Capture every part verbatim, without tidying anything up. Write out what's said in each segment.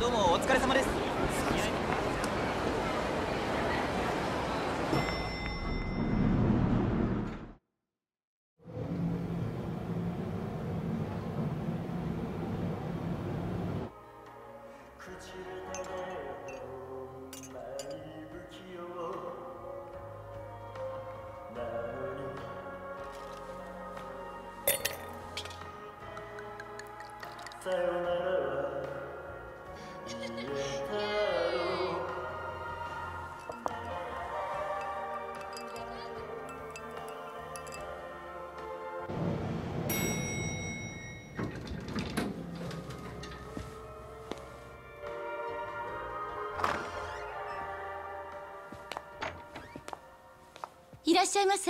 どうもお疲れ様です。 いらっしゃいませ。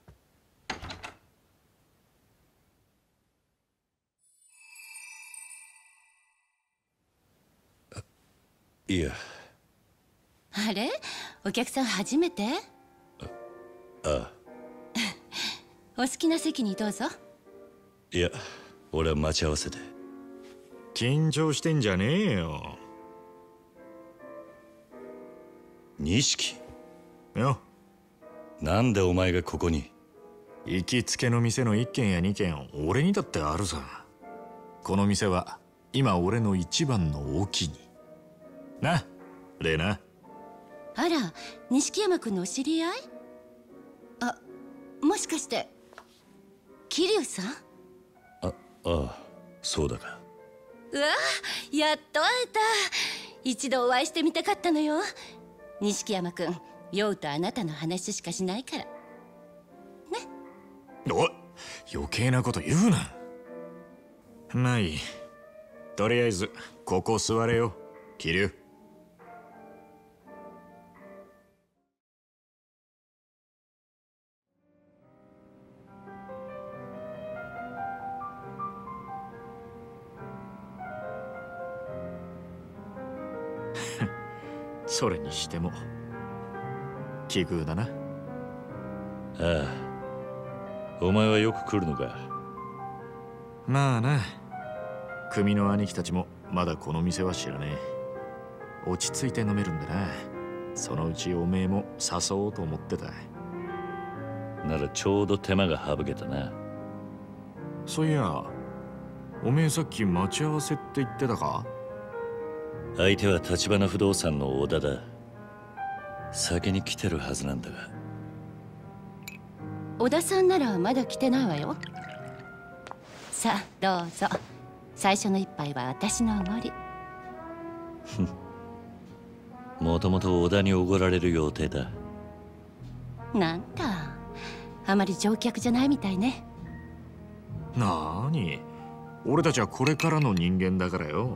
いや。 あれ、お客さん初めて？ ああ。 お好きな席にどうぞ。 いや、俺は待ち合わせで。 緊張してんじゃねえよ。 錦よ。 なんでお前がここに？ 行きつけの店の一軒や二軒俺にだってあるさ。この店は今俺の一番のお気にな、レナ。 あら、錦山君のお知り合い？あ、もしかして桐生さん？ あ、ああ、そうだが。 うわ、やっと会えた。一度お会いしてみたかったのよ。錦山君、酔うとあなたの話しかしないからね。 おい、余計なこと言うな。まあいい。とりあえずここ座れよ、桐生。それにしても奇遇だな。 ああ、お前はよく来るのか？ まあな。組の兄貴たちもまだこの店は知らねえ。落ち着いて飲めるんだな。そのうちおめえも誘おうと思ってた。 ならちょうど手間が省けたな。 そういや、おめえさっき待ち合わせって言ってたか？ 相手は橘不動産の小田だ。先に来てるはずなんだが。 小田さんならまだ来てないわよ。さあどうぞ。最初の一杯は私のおごり。 もともと小田におごられる予定だ。 なんだ、あまり乗客じゃないみたいね。 なーに、俺たちはこれからの人間だからよ。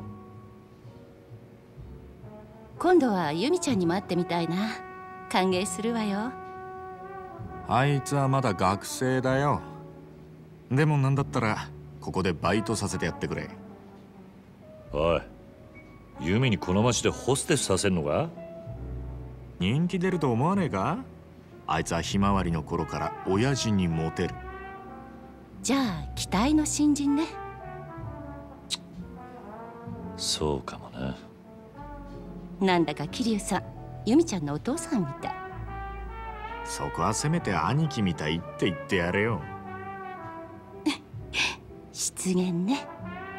今度は由美ちゃんにも会ってみたいな。歓迎するわよ。 あいつはまだ学生だよ。でもなんだったらここでバイトさせてやってくれ。 おい、ユミにこの町でホステスさせんのか？ 人気出ると思わねえか？あいつはひまわりの頃から親父にモテる。 じゃあ期待の新人ね。 そうかもな。 なんだか桐生さん、由美ちゃんのお父さんみたい。 そこはせめて兄貴みたいって言ってやれよ。 失言ね。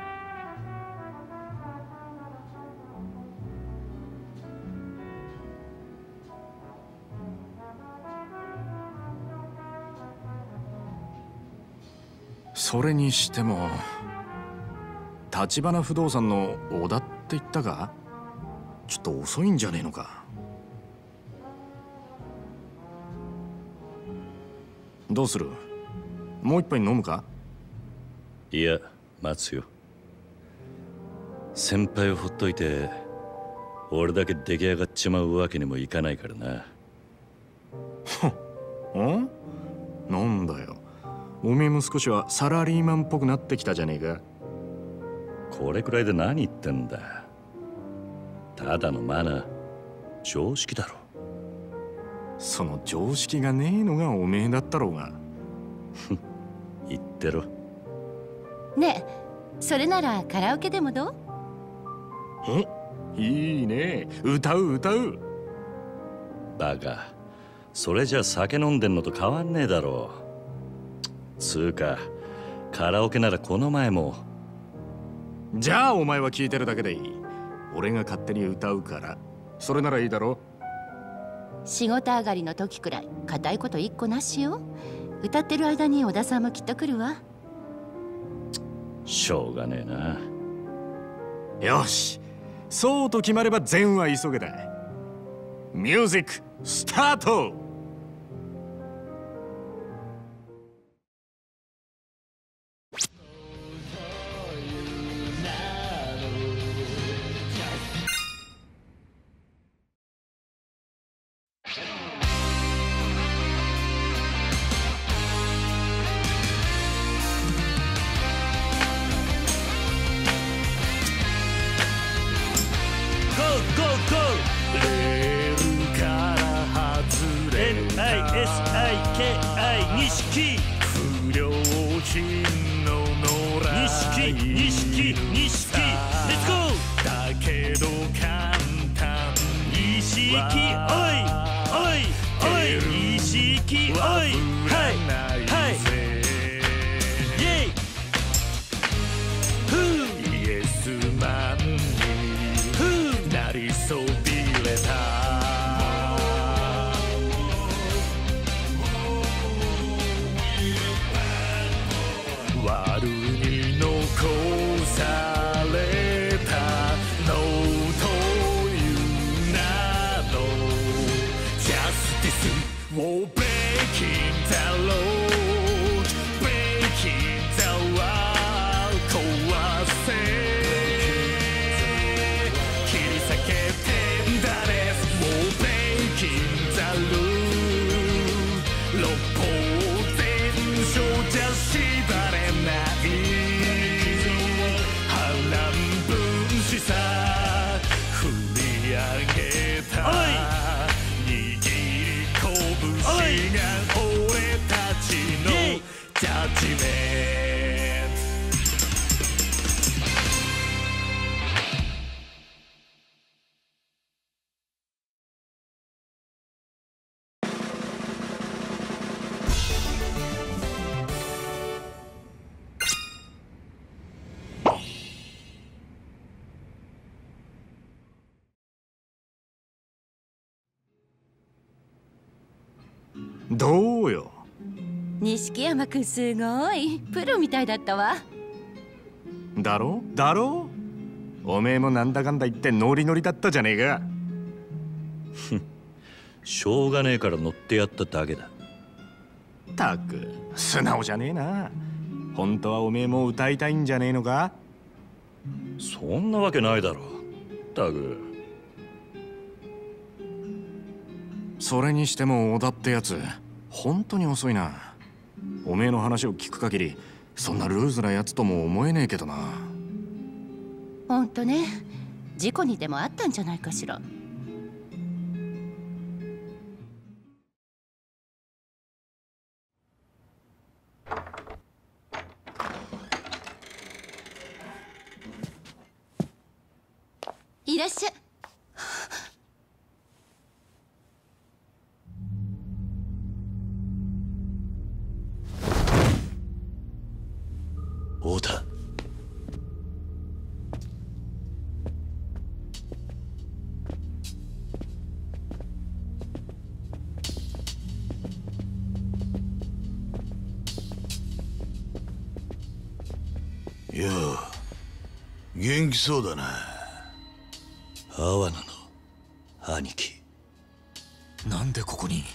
それにしても橘不動産の小田って言ったか？ちょっと遅いんじゃねえのか。どうする？もう一杯飲むか？ いや、待つよ。先輩をほっといて俺だけ出来上がっちまうわけにもいかないからな。 ん？なんだよ、おめえも少しはサラリーマンっぽくなってきたじゃねえか。 これくらいで何言ってんだ。ただのマナー、常識だろ。 その常識がねえのがおめえだったろうが。 言ってろ。 ねえ、それならカラオケでもどう？ え、いいね。歌う歌う。 バカ、それじゃ酒飲んでんのと変わんねえだろう。つうかカラオケならこの前も。 じゃあお前は聞いてるだけでいい。俺が勝手に歌うから、それならいいだろ。 仕事上がりの時くらい固いこと一個なしよ。歌ってる間に小田さんもきっと来るわ。 しょうがねえな。 よし、そうと決まれば善は急げだ。ミュージックスタート。どうよ。 錦山くんすごいプロみたいだったわ。 だろだろ。おめえもなんだかんだ言ってノリノリだったじゃねえか。 しょうがねえから乗ってやっただけだ。 たく素直じゃねえな。本当はおめえも歌いたいんじゃねえのか。 そんなわけないだろ。たく。 それにしても小田ってやつ本当に遅いな。おめえの話を聞く限りそんなルーズなやつとも思えねえけどな。 ほんとね、事故にでもあったんじゃないかしら。いらっしゃい。 太田。 いやあ、元気そうだな。 阿波野の兄貴。 なんでここに。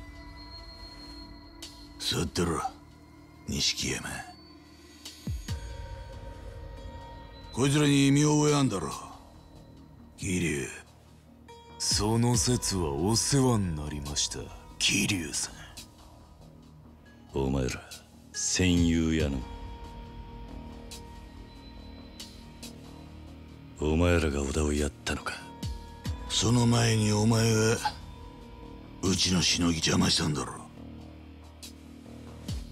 座ってろ、錦山。こいつらに見覚えあんだろ、桐生。 その説はお世話になりました、桐生さん。 お前ら戦友やの。お前らが小田をやったのか。 その前にお前がうちのしのぎ邪魔したんだろ。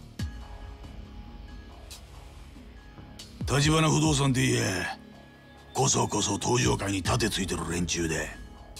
橘不動産で言え、 こそこそ登場会に盾ついてる連中で、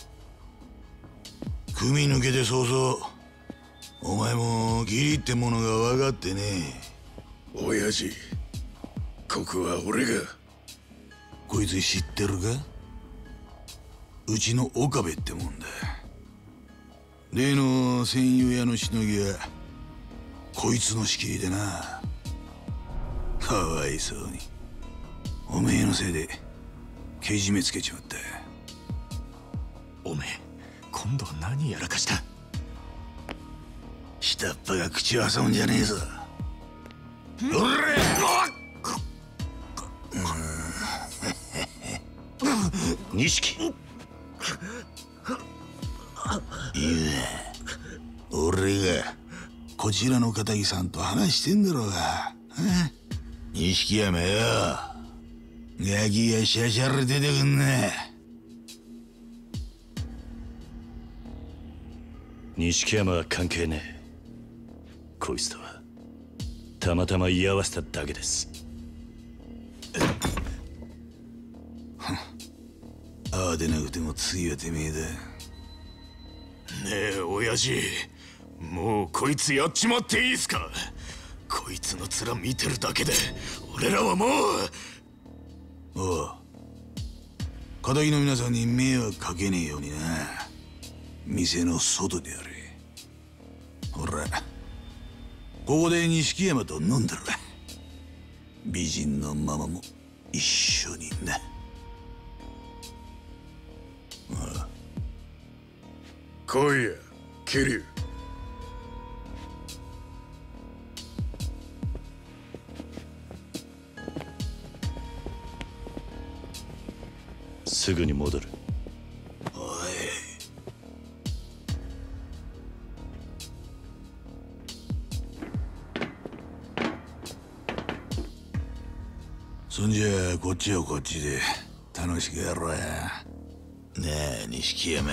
組抜けて早々お前も義理ってものが分かってね。 親父、ここは俺が。 こいつ知ってるか？うちの岡部ってもんだ。例の戦友屋のしのぎはこいつの仕切りでな。かわいそうにおめえのせいでけじめつけちまった。 おめえ今度は何やらかした？ 下っ端が口を挟むんじゃねえぞ。おら錦、 いや、俺がこちらの片木さんと話してんだろうが。錦山よ、ガキやシャシャラ出てくんな。 錦山は関係ねえ。こいつとはたまたま居合わせただけです。 ああでなくても次はてめえだ。 ねえ親父、もうこいつやっちまっていいっすか？こいつの面見てるだけで俺らはもう。 おう、片木の皆さんに迷惑かけねえようにな。店の外でやれ。ほら、ここで錦山と飲んでる。美人のママも一緒にな。ああ、 来いや桐生。 すぐに戻る。 おい、そんじゃこっちはこっちで楽しくやろうや。ねえ錦山。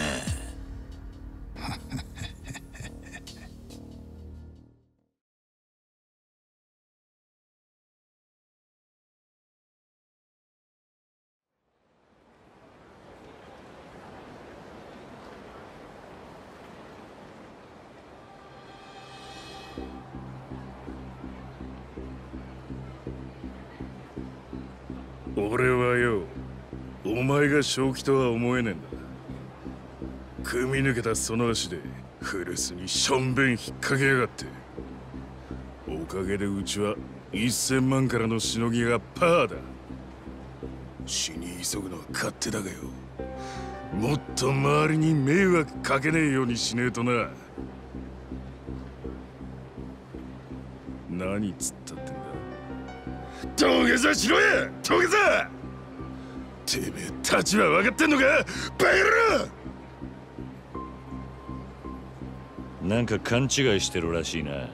俺はよ、お前が正気とは思えねえんだ。組み抜けたその足で古巣にしょんべん引っ掛けやがって。おかげでうちはいっせんまんからのしのぎがパーだ。死に急ぐのは勝手だがよ、もっと周りに迷惑かけねえようにしねえとな。何つったってんだ。土下座しろや土下座。てめえ立場分かってんのかバカ野郎。 なんか勘違いしてるらしいな。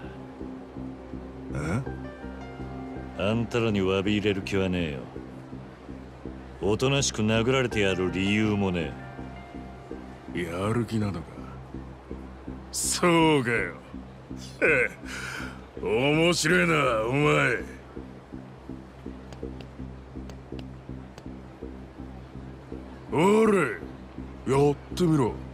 あんたらに詫び入れる気はねえよ。おとなしく殴られてやる理由もねえ。やる気なのか。そうかよ。面白いなお前。おれ、やってみろ。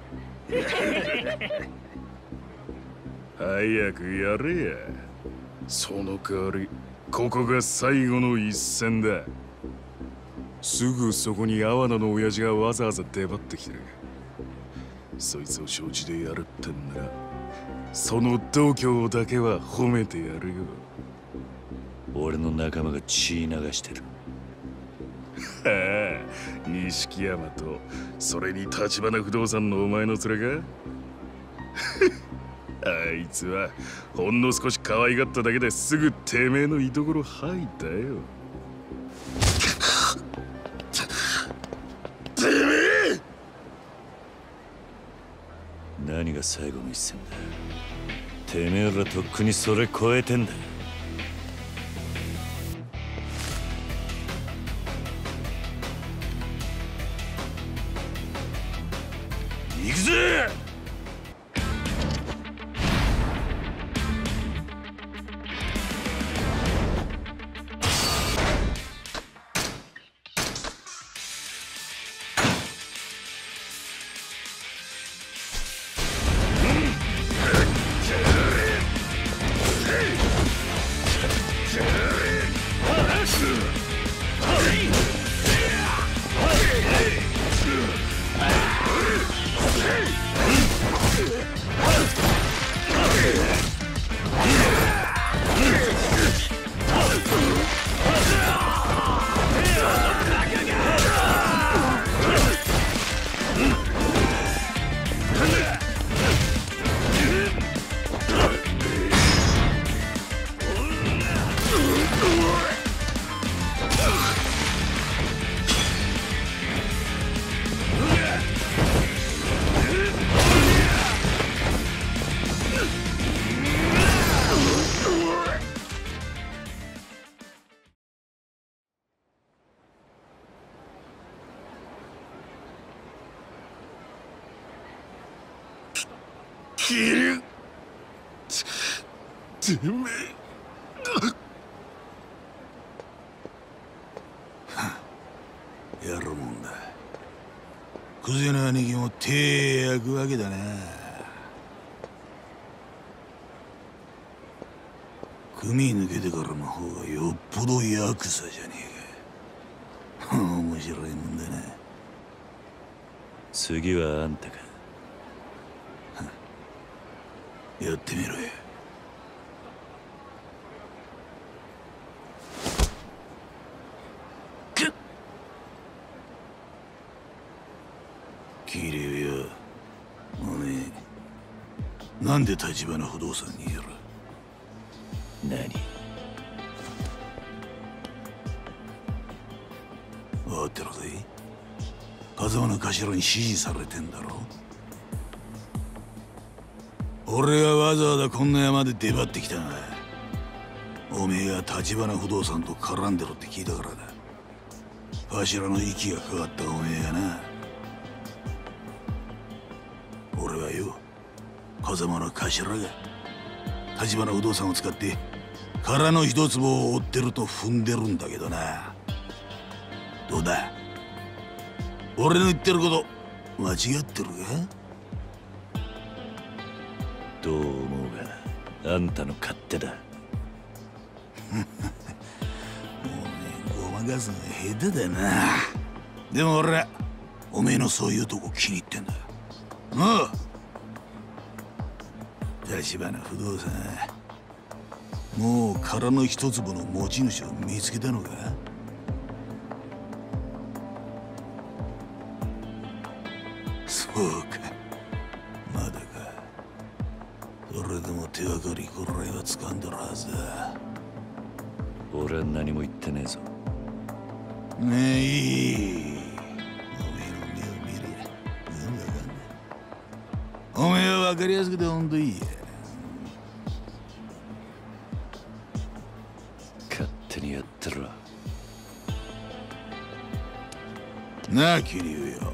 早くやれや。その代わりここが最後の一戦だ。すぐそこに阿波野の親父がわざわざ出張ってきてる。そいつを承知でやるってんならその度胸だけは褒めてやるよ。 俺の仲間が血流してる。 はあ、錦山とそれに橘不動産のお前の連れか。あいつはほんの少し可愛がっただけですぐてめえの居所吐いたよ。てめえ！ 何が最後の一戦だ。てめえらとっくにそれ超えてんだ。 行くぜ！ 桐生てめえやるもんだ。クゼの兄貴も手焼くわけだな。組抜けてからの方がよっぽどヤクザじゃねえか。面白いもんだな。 次はあんたか。 やってみろよ。桐生よ、おめえなんで立花不動産にいる？ 何？ 分かってるぜ。風間の頭に指示されてんだろ。俺がわざわざこんな山で出張ってきたが、おめえが立花不動産と絡んでろって聞いたからだ。頭の息がかかったおめえがな。俺はよ、風間の頭が立花不動産を使って殻の一坪を追ってると踏んでるんだけどな。どうだ、俺の言ってること間違ってるか？ どう思うがあんたの勝手だ。 おめえごまかすのが下手だな。でも俺はおめえのそういうとこ気に入ってんだ。ああ、立花不動産、もう殻の一粒の持ち主を見つけたのか？そうか、まだか。それでも手がかりぐらいは掴んでるはずだ。 俺は何も言ってねえぞ。 ねえ、いい。おめえの目を見りゃ全部わかんない。おめえは分かりやすくてほんといいや。 勝手にやってろ。 なあ桐生よ、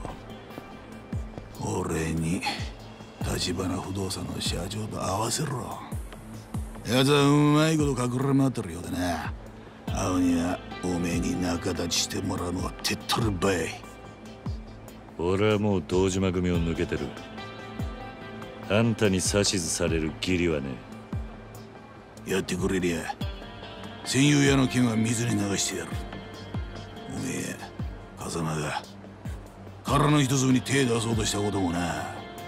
俺に立花不動産の社長と合わせろ。奴はうまいこと隠れ回ってるようだな。青にはおめえに仲立ちしてもらうのは手っ取り早い。 俺はもう堂島組を抜けてる。あんたに指図される義理はね。 やってくれりゃ戦友屋の剣は水に流してやる。おめえ風間が殻の一粒に手出そうとしたこともな。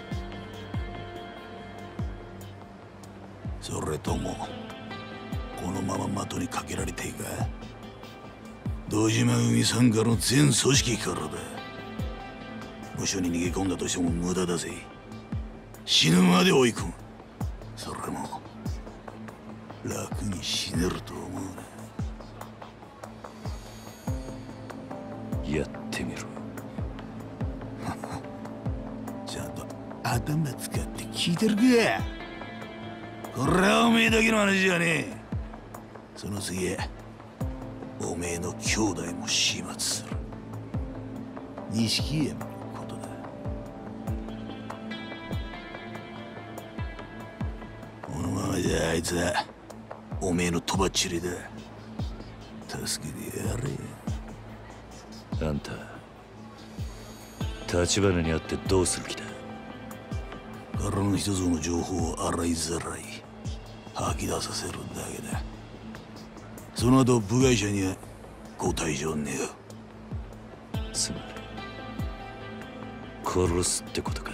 それともこのまま的にかけられていか？堂島組傘下の全組織からだ。無所に逃げ込んだとしても無駄だぜ。死ぬまで追い込む。それも楽に死ねると思うな。やってみろ。 ちゃんと頭使って聞いてるか？これはおめえだけの話じゃねえ。その次はおめえの兄弟も始末する。錦山のことだ。このままじゃあいつはおめえのとばっちりだ。助けてやれ。 あんた立花に会ってどうする気だ？ 殻の一つの情報を洗いざらい吐き出させるだけだ。その後部外者にはご退場願う。 つまり殺すってことか。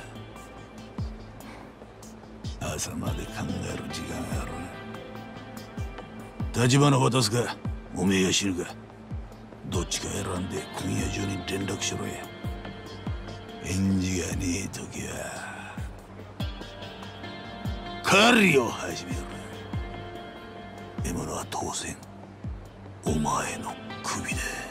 朝まで考える時間があるな。立花渡すかおめえが死ぬか、どっちか選んで今夜中に連絡しろや。返事がねえ時は狩りを始める。獲物は当然お前の首だ。